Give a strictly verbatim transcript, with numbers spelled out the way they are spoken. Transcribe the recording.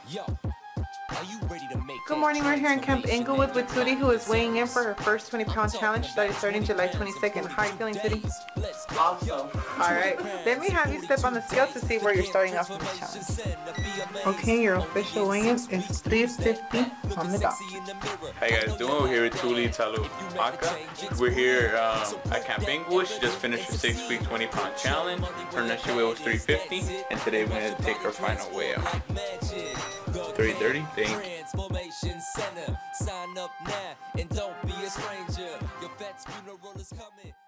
Good morning, we're here in Camp Inglewood with Tootie, who is weighing in for her first twenty pound challenge that is starting July twenty-second. How are you feeling, Tootie? Awesome. Alright, let me have you step on the scale to see where you're starting off in the challenge. Okay, your official weigh-in is three fifty on the dot. How you guys doing? We're here with Tootie Talupaka. We're here um, at Camp Inglewood. She just finished her six week twenty pound challenge. Her initial weight was three fifty, and today we're going to take her final weigh up. three thirty, thank you. Sign up now and don't be a stranger. Your vet's funeral is coming.